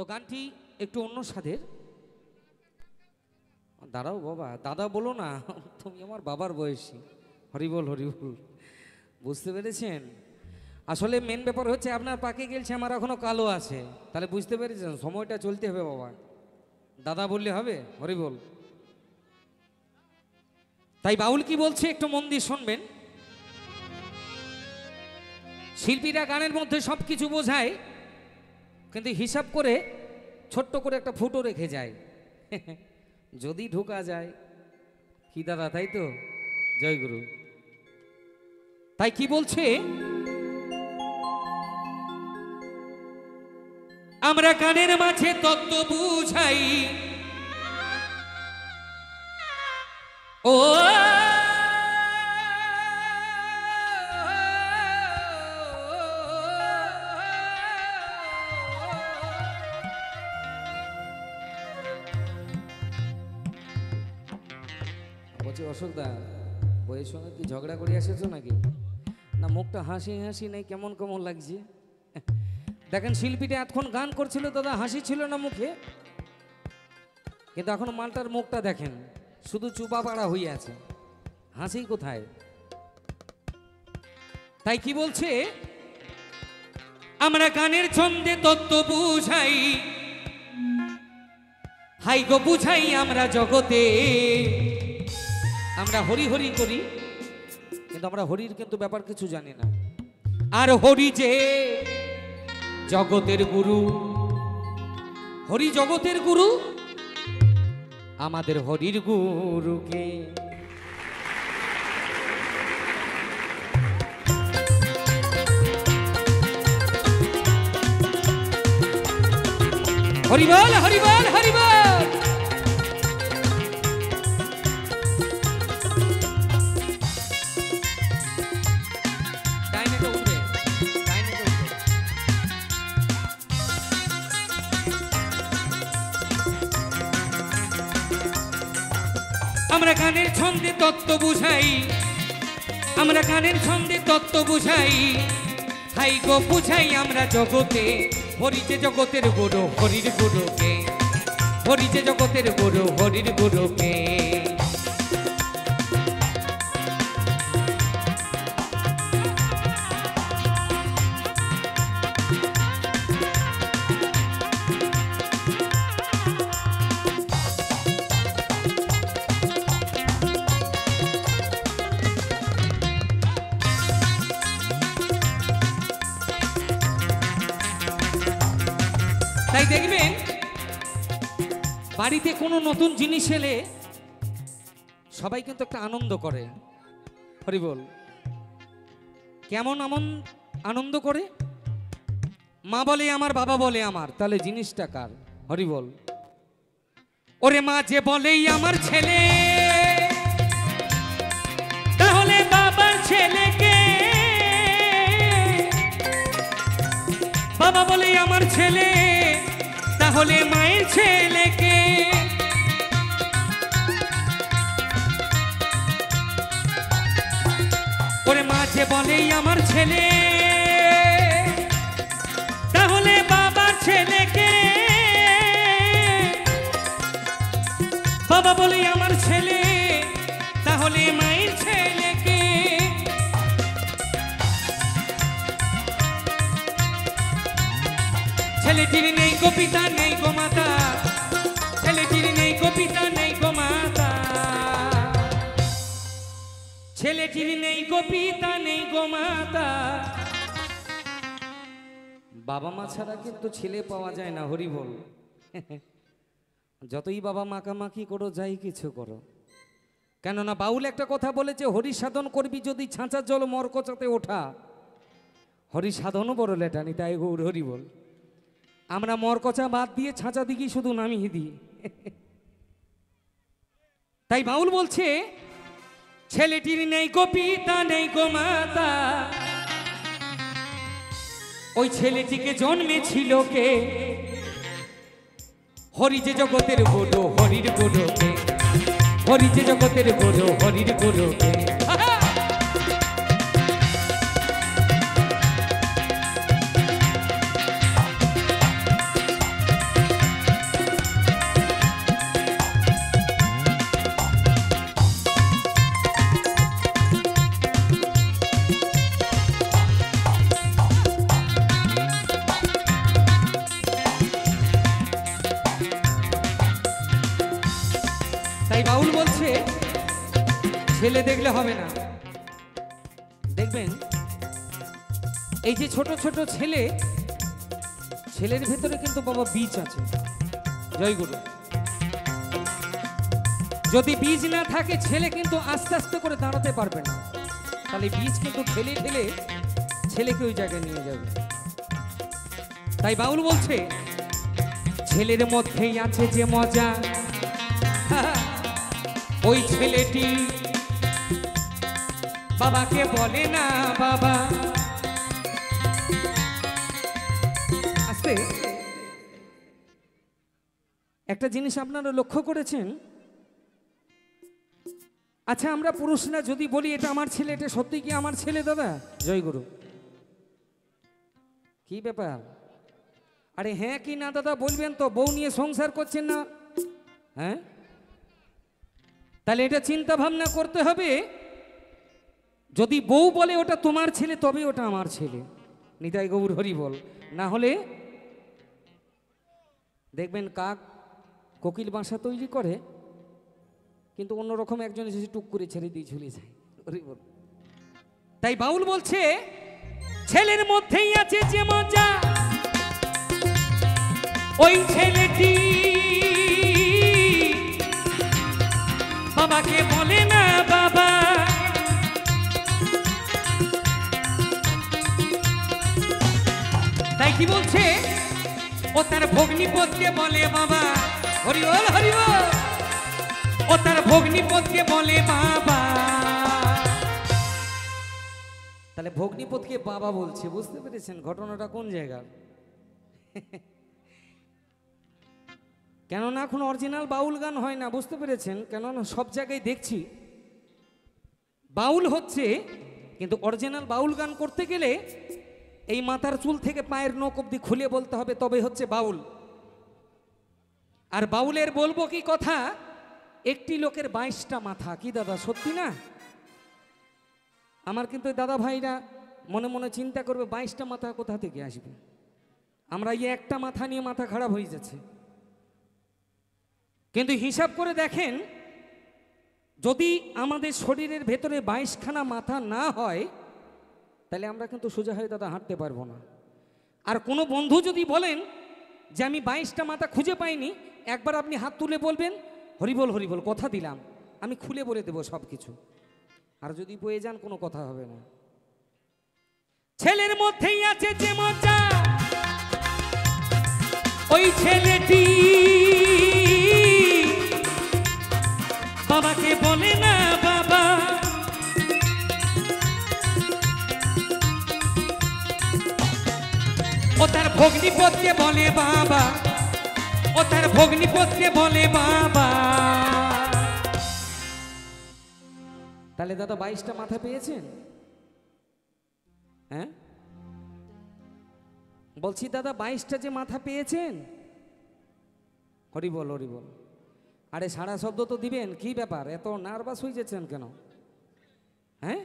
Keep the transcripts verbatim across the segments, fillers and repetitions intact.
তো গানটি একটু অন্য স্বাদের। দাঁড়াও বাবা, দাদা বলো না, তুমি আমার বাবার বয়সী। হরিবল হরিবল, বুঝতে পেরেছেন? আসলে মেন ব্যাপার হচ্ছে আপনার পাকে গেলছে, আমার এখনো কালো আছে, তাহলে বুঝতে পেরেছেন সময়টা চলতে হবে বাবা। দাদা বললে হবে? হরিবল। তাই বাউল কি বলছে একটু মন দিয়ে শুনবেন। শিল্পীরা গানের মধ্যে সব কিছু বোঝায়, কিন্তু হিসাব করে ছোট্ট করে একটা ফুটো রেখে যায় যদি ঢোকা যায়। কি দাদা, তাই তো? জয় গুরু। তাই কি বলছে, আমরা গানের মাঝে তত্ত্ব বুঝাই, ও বলছি অশোকদা, বইয়ের সঙ্গে কি ঝগড়া করে এসেছো নাকি? না মুখটা হাসি হাসি নেই, কেমন কেমন লাগছে। দেখেন শিল্পীটা এতক্ষণ গান করছিল দাদা, হাসি ছিল না মুখে, কিন্তু এখন মালটার মুখটা দেখেন শুধু চুপা পাড়া হয়ে আছে, হাসি কোথায়? তাই কি বলছে, আমরা গানের ছন্দে তত্ত্ব বুঝাই, হাই গো বুঝাই আমরা জগতে। আমরা হরি হরি করি, কিন্তু আমরা হরির কিন্তু ব্যাপার কিছু জানি না। আর হরি যে জগতের গুরু, হরি জগতের গুরু, আমাদের হরির গুরুকে হরিবল হরিবল হরিবল। আমরা গানের ছন্দে তত্ত্ব বুঝাই, আমরা গানের ছন্দে তত্ত্ব বুঝাই, হাই গো বুঝাই আমরা জগতে। হরি যে জগতের গুরু, হরির গুরুকে, হরি যে জগতের গুরু, হরির গুরুকে। তাই দেখবেন বাড়িতে কোনো নতুন জিনিস এলে সবাই কিন্তু একটা আনন্দ করে। হরিবল। কেমন আমন আনন্দ করে? মা বলে আমার, বাবা বলে আমার, তাহলে জিনিসটা কার? হরিবল। ওরে মা যে বলেই আমার ছেলে, তাহলে বাবার ছেলেকে। বাবা বলেই আমার ছেলে, তাহলে মায়ের ছেলেকে। ওরে মা যে বলেই আমার ছেলে, তাহলে বাবার ছেলেকে। বাবা বলেই আমার ছেলে, তাহলে মায়ের ছেলেকে। ছেলেটির নেই গো পিতা, নেই গো মাতা, ছেলেটির নেই গো পিতা, নেই গো মাতা, ছেলেটির নেই গো পিতা, নেই গো মাতা। বাবা মা ছাড়া কিন্তু ছেলে পাওয়া যায় না। হরিবল। যতই বাবা মাখামাখি করো, যাই কিছু করো, কেননা বাউল একটা কথা বলেছে, হরি সাধন করবি যদি ছাঁচার জল মরকচাতে ওঠা। হরি সাধনও বড় লেটানি, তাই গৌর হরিবল। আমরা মরকচা বাদ দিয়ে ছাঁচা দিকে শুধু নামিয়ে দিই। তাই বাউল বলছে, ছেলেটির নেই গো পিতা, নেই গো মাতা, ওই ছেলেটিকে জন্মেছিল কে? হরি যে জগতের গুরু, হরির গুরুকে, হরি যে জগতের গুরু, হরির গুরুকে। ছেলে দেখলে হবে না, দেখবেন এই যে ছোট ছোট ছেলে, ছেলের ভেতরে কিন্তু বাবা বীজ আছে। জয়গুরু। যদি বীজ না থাকে ছেলে কিন্তু আস্তে আস্তে করে দাঁড়াতে পারবে না, তাহলে বীজ কিন্তু ঠেলে ঠেলে ছেলেকে ওই জায়গায় নিয়ে যাবে। তাই বাউল বলছে ছেলের মধ্যেই আছে যে মজা, ওই ছেলেটি বাবাকে বলে না বাবা। আস্তে একটা জিনিস আপনারা লক্ষ্য করেছেন, আচ্ছা আমরা পুরুষরা যদি বলি এটা আমার ছেলে, এটা সত্যি কি আমার ছেলে দাদা? জয়গুরু। কি ব্যাপার? আরে হ্যাঁ কি না দাদা বলবেন তো, বউ নিয়ে সংসার করছেন না? হ্যাঁ, তাহলে এটা চিন্তা ভাবনা করতে হবে, যদি বউ বলে ওটা তোমার ছেলে তবে ওটা আমার ছেলে। নিতাই গৌর হরি বল। না হলে দেখবেন কাক কোকিল বাসা তৈরি করে, কিন্তু অন্যরকম একজন এসে টুক করে ছেড়ে দিয়ে ঝুলে যায়। হরি বল। তাই বাউল বলছে ছেলের মধ্যেই আছে যে মজা, ওই ছেলেটি বাবাকে বলে না বাবা। তাই কি বলছে, ও তার ভগ্নিপতিকে বলে বাবা। হরি বল হরি বল। ও তার ভগ্নিপতিকে বলে বাবা। তাহলে ভগ্নিপতিকে বাবা বলছে, বুঝতে পেরেছেন ঘটনাটা কোন জায়গার? কেননা এখন অরিজিনাল বাউল গান হয় না, বুঝতে পেরেছেন? কেননা সব জায়গায় দেখছি বাউল হচ্ছে, কিন্তু অরিজিনাল বাউল গান করতে গেলে এই মাথার চুল থেকে পায়ের নখ অব্দি খুলে বলতে হবে, তবে হচ্ছে বাউল। আর বাউলের বলবো কি কথা, একটি লোকের বাইশটা মাথা। কি দাদা সত্যি না? আমার কিন্তু দাদা ভাইরা মনে মনে চিন্তা করবে বাইশটা মাথা কোথা থেকে আসবে। আমরা এই একটা মাথা নিয়ে মাথা খারাপ হয়ে যাচ্ছে। কিন্তু হিসাব করে দেখেন, যদি আমাদের শরীরের ভেতরে বাইশখানা মাথা না হয় তাহলে আমরা কিন্তু সোজা হয়ে দাদা হাঁটতে পারবো না। আর কোনো বন্ধু যদি বলেন যে আমি বাইশটা মাথা খুঁজে পাইনি, একবার আপনি হাত তুলে বলবেন হরিবল হরিবল, কথা দিলাম আমি খুলে বলে দেবো সব কিছু। আর যদি বয়ে যান কোনো কথা হবে না। ছেলের মধ্যেই আছে যে মজা, ওই ছেলেটি বাবাকে বলে না বাবা। ও তার ভগ্নিপতিকে বলে বাবা। ও তার ভগ্নিপতিকে বলে বাবা। তাহলে দাদা বাইশটা মাথা পেয়েছেন? হ্যাঁ বলছি দাদা, বাইশটা যে মাথা পেয়েছেন? হরি বল হরি বল। আরে সারা শব্দ তো দিবেন, কি ব্যাপার এত নার্ভাস হয়ে যাচ্ছেন কেন? হ্যাঁ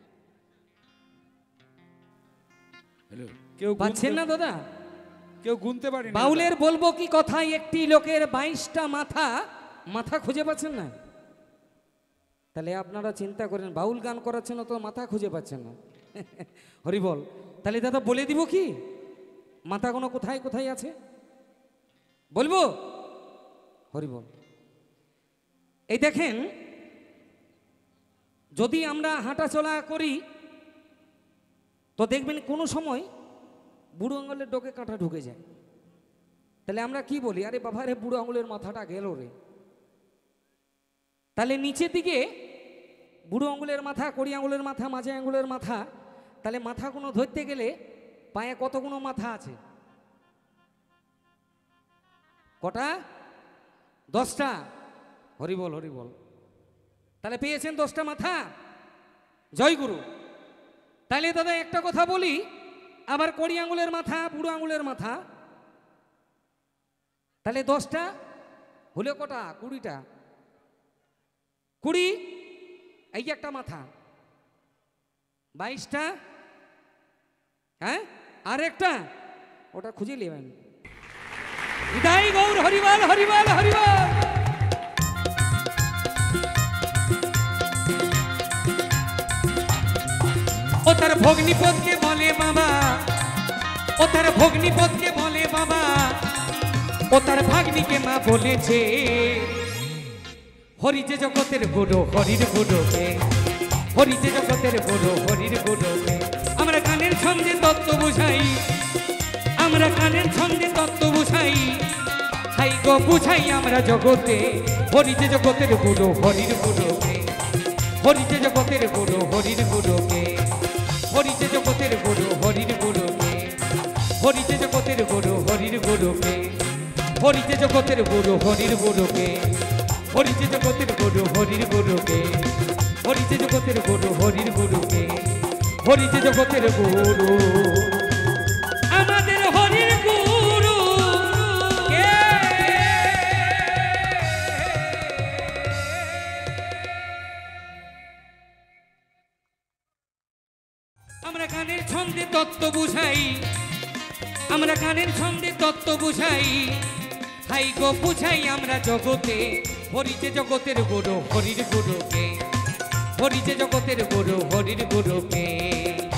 কেউ পাচ্ছেন না দাদা? কেউ গুনতে পারে না। বাউলের বলবো কি কথা, একটি লোকের বাইশটা মাথা, মাথা খুঁজে পাচ্ছেন না? তাহলে আপনারা চিন্তা করেন, বাউল গান করাচ্ছেন তো মাথা খুঁজে পাচ্ছেন না। হরি বল। তাহলে দাদা বলে দিব কি মাথাগুলো কোথায় কোথায় আছে, বলবো? হরি বল। এই দেখেন, যদি আমরা হাঁটা চলা করি তো দেখবেন কোনো সময় বুড়ো আঙুলের ডোকে কাঁটা ঢুকে যায়। তাহলে আমরা কি বলি, আরে বাবা রে বুড়ো আঙুলের মাথাটা গেল রে। তাহলে নিচের দিকে বুড়ো আঙুলের মাথা, কড়ি আঙুলের মাথা, মাঝে আঙুলের মাথা, তাহলে মাথাগুলো ধরতে গেলে পায়ে কতগুলো মাথা আছে? কটা? দশটা। হরি বল হরি বল। তাহলে পেয়েছেন দশটা মাথা। জয় গুরু। তাহলে দাদা একটা কথা বলি, আবার কড়ি আঙুলের মাথা, বুড়ো আঙুলের মাথা, তাহলে দশটা হলে কটা? কুড়িটা। কুড়ি, এই যে একটা মাথা, বাইশটা। হ্যাঁ আর একটা, ওটা খুঁজে নেবেন। বিদায় গৌর হরিবল হরিবল হরিবল। ভগ্নিপদকে বলে বাবা, ও তার ভগ্নিপদকে বলে বাবা, ও তার ভাগ্নিকে মা বলেছে হরি যে জগতের গুরু, হরির গুরুকে, হরি যে জগতের গুরু, হরির গুরুকে। আমরা গানের ছন্দে তত্ত্ব বুঝাই, আমরা গানের ছন্দে তত্ত্ব বুঝাই, হাই গো বুঝাই আমরা জগতে হরি যে জগতের গুরু, হরির গুরুকে, হরি যে জগতের গুরু, হরির গুরুকে, হরি যে জগতের গুরু, হরির গুরুকে, হরি যে জগতের গুরু, হরির গুরুকে, হরি যে জগতের গুরু, হরির গুরুকে, হরি যে জগতের গুরু, হরির গুরুকে, হরি যে জগতের গুরু, হরির গুরুকে, হরি যে জগতের গুরু, আমাদের হরির গুরু কে? আমরা গানের ছন্দে তত্ত্ব বুঝাই, আমরা গানের ছন্দে তত্ত্ব বুঝাই, হাই গো বুঝাই আমরা জগতে হরি যে জগতের গুরু, হরির গুরুকে, হরি যে জগতের গুরু, হরির গুরুকে।